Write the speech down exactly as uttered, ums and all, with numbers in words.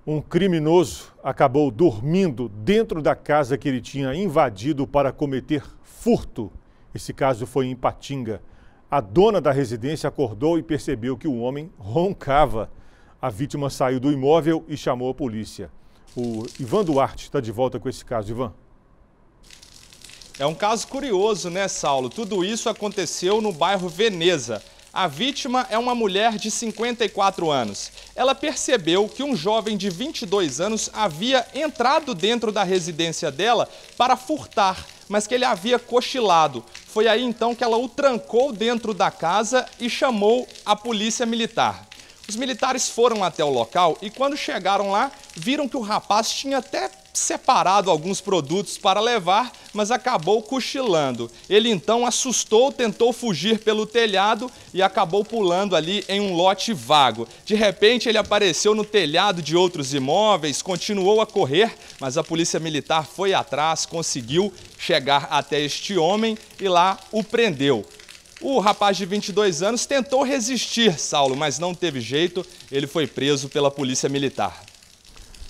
Um criminoso acabou dormindo dentro da casa que ele tinha invadido para cometer furto. Esse caso foi em Ipatinga. A dona da residência acordou e percebeu que o homem roncava. A vítima saiu do imóvel e chamou a polícia. O Ivan Duarte está de volta com esse caso. Ivan. É um caso curioso, né, Saulo? Tudo isso aconteceu no bairro Veneza. A vítima é uma mulher de cinquenta e quatro anos. Ela percebeu que um jovem de vinte e dois anos havia entrado dentro da residência dela para furtar, mas que ele havia cochilado. Foi aí então que ela o trancou dentro da casa e chamou a polícia militar. Os militares foram até o local e quando chegaram lá, viram que o rapaz tinha até separado alguns produtos para levar, mas acabou cochilando. Ele então assustou, tentou fugir pelo telhado e acabou pulando ali em um lote vago. De repente ele apareceu no telhado de outros imóveis, continuou a correr, mas a polícia militar foi atrás, conseguiu chegar até este homem e lá o prendeu. O rapaz de vinte e dois anos tentou resistir, Saulo, mas não teve jeito, ele foi preso pela polícia militar.